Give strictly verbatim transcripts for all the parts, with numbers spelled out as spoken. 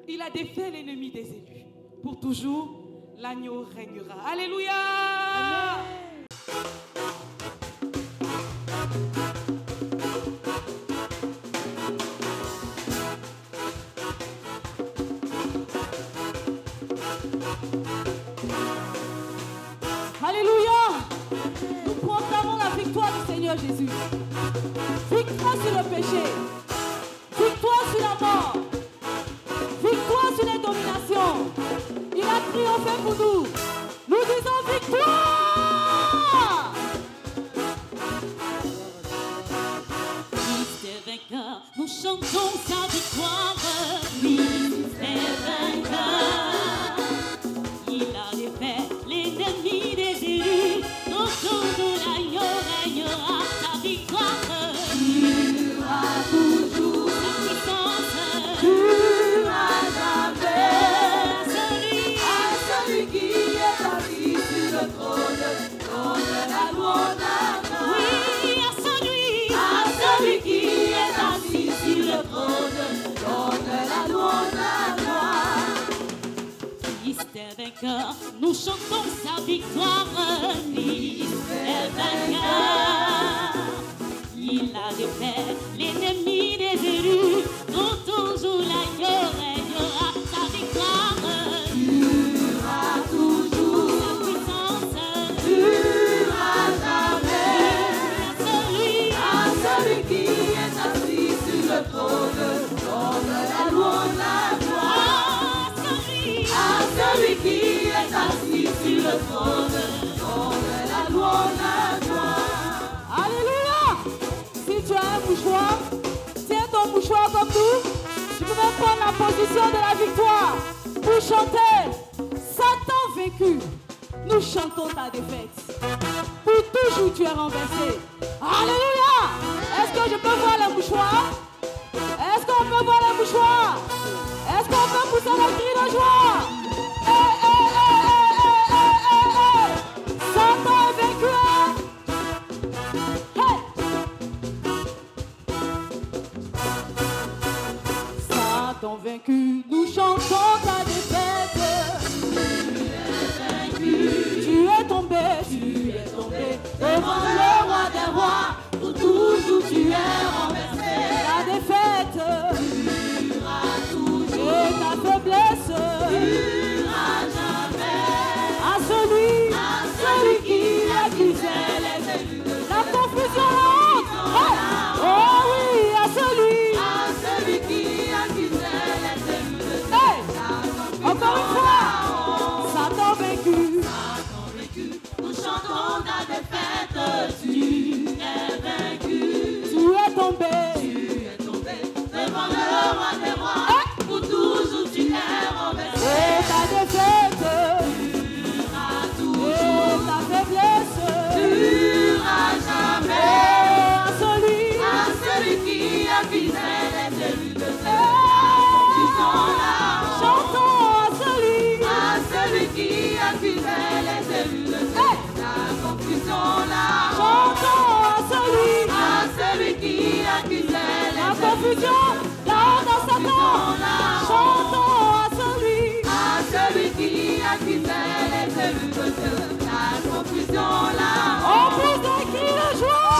Il a défait l'ennemi des élus. Pour toujours, l'agneau régnera. Alléluia. Amen. Alléluia. Nous proclamons la victoire du Seigneur Jésus. Victoire sur le péché. Victoire sur la mort. Victoire sur les dominations. Il a triomphé pour nous. Nous disons victoire. Christ est vainqueur. Nous chantons sa victoire. Christ est vainqueur. Il a défait l'ennemi des élus. Autour de l'agneau régnera sa victoire. Durera toujours. Sa puissance Durera jamais. celui À celui qui est assis sur le trône, donne la louange à toi. oui, à celui À celui qui est assis sur le trône, donne la louange à toi. Christ est vainqueur, nous chantons sa victoire. Christ est vainqueur. Il a défait l'ennemi des élus. Dont toujours l'agneau régnera sa victoire. Durera toujours. Sa puissance Durera jamais. à celui À celui qui est assis sur le trône, donne la louange à toi. à celui À celui qui est assis sur le trône, donne la louange à toi. Alléluia. Si tu as un mouchoir, tiens ton mouchoir comme nous. Tu peux même prendre la position de la victoire pour chanter. Satan vaincu, nous chantons ta défaite. Pour toujours tu es renversé. Alléluia. Est-ce que je peux voir les mouchoirs? Est-ce qu'on peut voir les mouchoirs? Est-ce qu'on peut pousser le cri de joie? Eh, eh, eh, eh, eh, eh, eh. Satan est vaincu. Hey. Satan vaincu, nous chantons ta défaite. Tu es tombé, tu es tombé devant le roi des rois. Pour toujours tu es renversé. La défaite Durera toujours. et ta faiblesse Durera jamais. à celui, À celui qui accusait les élus de la confusion, la honte. Hey. Oh oui, à celui. À celui qui accusait les élus de Hey. la Encore une fois, Satan vaincu. Satan vaincu, nous chantons ta défaite. Tu es vaincu. Tu es tombé. Tu es tombé devant le roi des rois. Hey. Pour toujours tu es renversé. Et ta défaite Durera et toujours. ta faiblesse Durera et jamais. à celui. À celui qui accusait les élus de Dieu. Hey. Chantons à celui. À celui qui accusait les élus de Dieu. Hey. La confusion, la Chantons à celui. À celui qui accusait La les élus. confusion, la honte à Satan. Chantons à celui. À celui qui accusait les élus de Dieu. La confusion, la On pousse des cris de joie.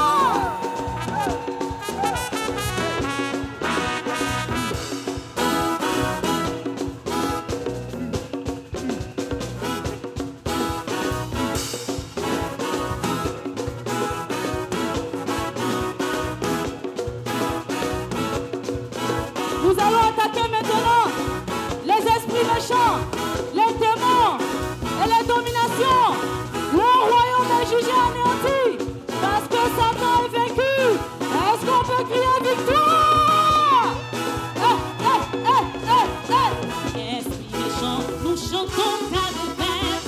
Nous allons attaquer maintenant les esprits méchants, les démons et les dominations. Le royaume est jugé anéanti parce que Satan est vaincu. Est-ce qu'on peut crier victoire? Eh, eh, eh, eh, eh. esprit méchant, nous chantons ta défaite.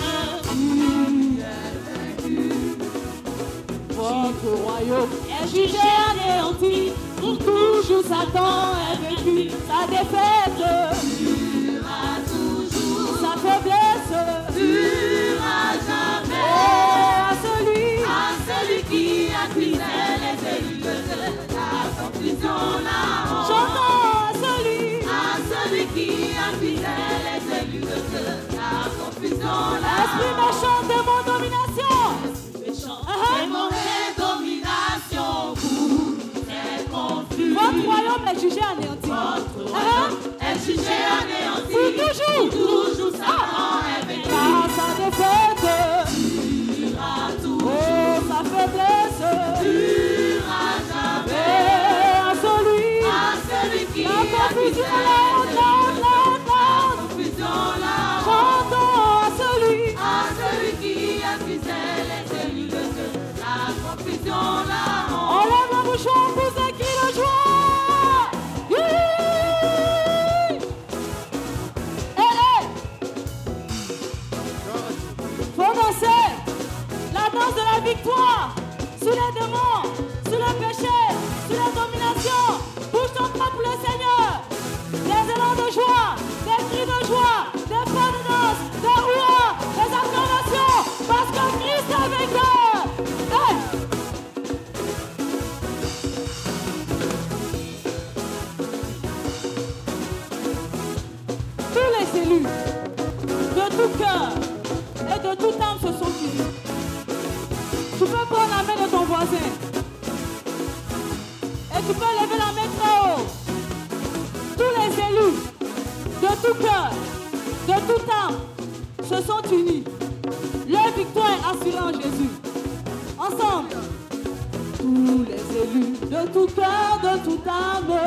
Votre royaume est jugé anéanti. Pour toujours Satan est vaincu. Sa défaite, durera toujours. sa faiblesse. Durera jamais. Et à celui. À celui qui accusait les élus de Dieu. La confusion, la honte. Chantons à celui. À celui qui est fidèle est élu de Dieu. La confusion, la Esprit méchant, démon, domination. méchant, Uh-huh. démon et domination, vous êtes confus. Votre royaume est jugé anéanti. Votre Uh-huh. royaume est jugé anéanti. Pour toujours. Pour toujours, Satan est vaincu. Par sa défaite, Durera tout, oh sa faiblesse, durera jamais. et à celui, À celui qui la est confusion, fidèle, la honte, la honte, la honte, la honte. confusion, la honte. Chantons à celui, À celui qui est fidèle est élu de Dieu. La confusion, la honte. enlève la mouchoir pour ce cri de joie. Yeah. Eh, eh. Faut danser la danse de la victoire sur les démons, sur le péché, sur la domination. Bouge ton corps pour le Seigneur. Des élans de joie, des cris de joie, des pas de danse, des ouah, des acclamations, parce que Christ est vainqueur. Hey. Tous les élus, de tout cœur et de toute âme se sont unis. Tu peux prendre la main de ton voisin et tu peux lever la main très haut. Tous les élus, de tout cœur, de toute âme, se sont unis. Leur victoire est assurée en Jésus. Ensemble, tous les élus, de tout cœur, de toute âme,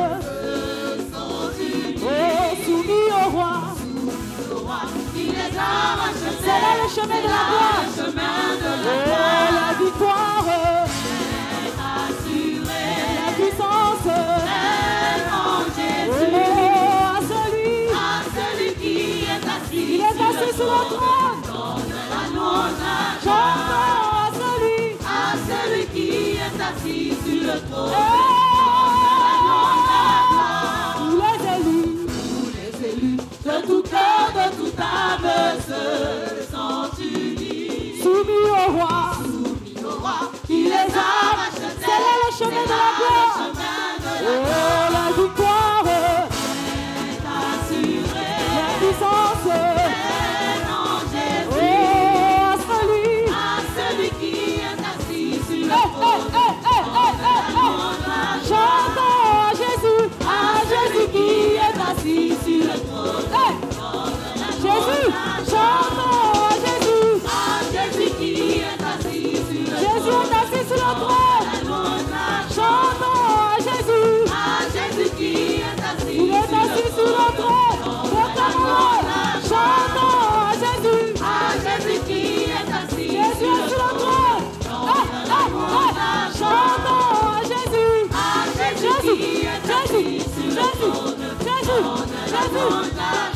oh, soumis au roi. Il les a rachetés. C'est là le chemin de la gloire. Le chemin de la Oh, gloire la victoire, est assuré. la puissance, Elle en Jésus. oh, à celui, À celui qui est assis. il est assis sur le trône. Donne la louange à Chantons à celui, À celui qui est assis sur le trône. tous les élus, Les élus de tout cœur, de toute âme se sont unis. soumis au roi. Soumis au roi Il les a rachetés. C'est là le chemin de la gloire. chemin de la Oh, la victoire, est assuré. la puissance, Elle en Jésus. oh, à celui. À celui qui est assis sur Hey, le hey, trône. hey, hey, hey, hey, hey. Chantons à Jésus, à Jésus qui est assis sur le trône. Hey. Jésus, chantons à Jésus. À Jésus qui est assis sur le Jésus est assis sur le trône. Chantons à Jésus. À Jésus qui est assis Il est assis sur le trône. Proclamons-le. Chantons à Jésus. À Jésus qui est assis Jésus est sur le trône. Hey, hey, hey. Chantons à Jésus. À Jésus qui est assis sur le trône. Jésus, Jésus, Jésus.